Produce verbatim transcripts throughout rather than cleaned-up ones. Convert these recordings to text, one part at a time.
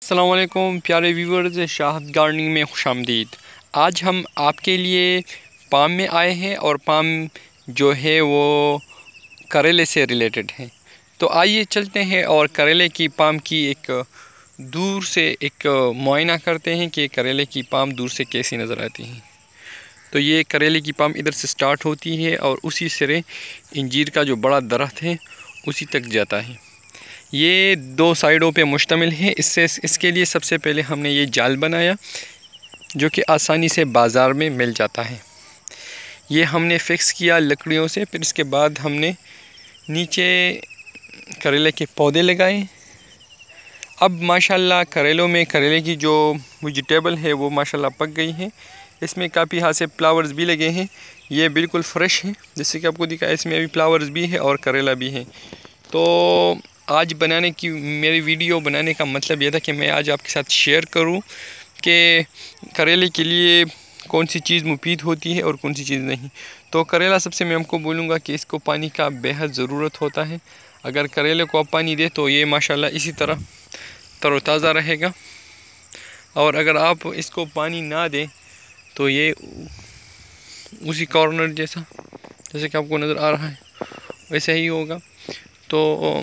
अस्सलाम वालेकुम प्यारे व्यूवर्स, शाहद गार्डनिंग में खुशामदीद। आज हम आपके लिए पाम में आए हैं और पाम जो है वो करेले से रिलेटेड है। तो आइए चलते हैं और करेले की पाम की एक दूर से एक मुआयना करते हैं कि करेले की पाम दूर से कैसी नज़र आती है। तो ये करेले की पाम इधर से स्टार्ट होती है और उसी सिरे इंजीर का जो बड़ा दरख्त है उसी तक जाता है। ये दो साइडों पे मुश्तमिल है। इससे इसके लिए सबसे पहले हमने ये जाल बनाया जो कि आसानी से बाज़ार में मिल जाता है। ये हमने फ़िक्स किया लकड़ियों से। फिर इसके बाद हमने नीचे करेले के पौधे लगाए। अब माशाल्लाह करेलों में करेले की जो वेजिटेबल है वो माशाल्लाह पक गई है। इसमें काफ़ी हाथ से फ्लावर्स भी लगे हैं। ये बिल्कुल फ्रेश है, जैसे कि आपको दिखा इसमें अभी फ्लावर्स भी है और करेला भी है। तो आज बनाने की मेरी वीडियो बनाने का मतलब यह था कि मैं आज आपके साथ शेयर करूं कि करेले के लिए कौन सी चीज़ मुफीद होती है और कौन सी चीज़ नहीं। तो करेला सबसे मैं हमको बोलूँगा कि इसको पानी का बेहद ज़रूरत होता है। अगर करेले को आप पानी दे तो ये माशाल्लाह इसी तरह तरोताज़ा रहेगा, और अगर आप इसको पानी ना दें तो ये उसी कॉर्नर जैसा जैसे कि आपको नज़र आ रहा है वैसे ही होगा। तो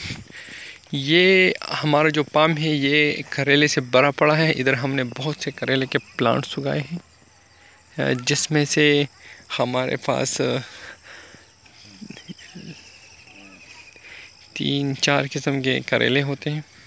ये हमारा जो पाम है ये करेले से भरा पड़ा है। इधर हमने बहुत से करेले के प्लांट्स उगाए हैं, जिसमें से हमारे पास तीन चार किस्म के करेले होते हैं।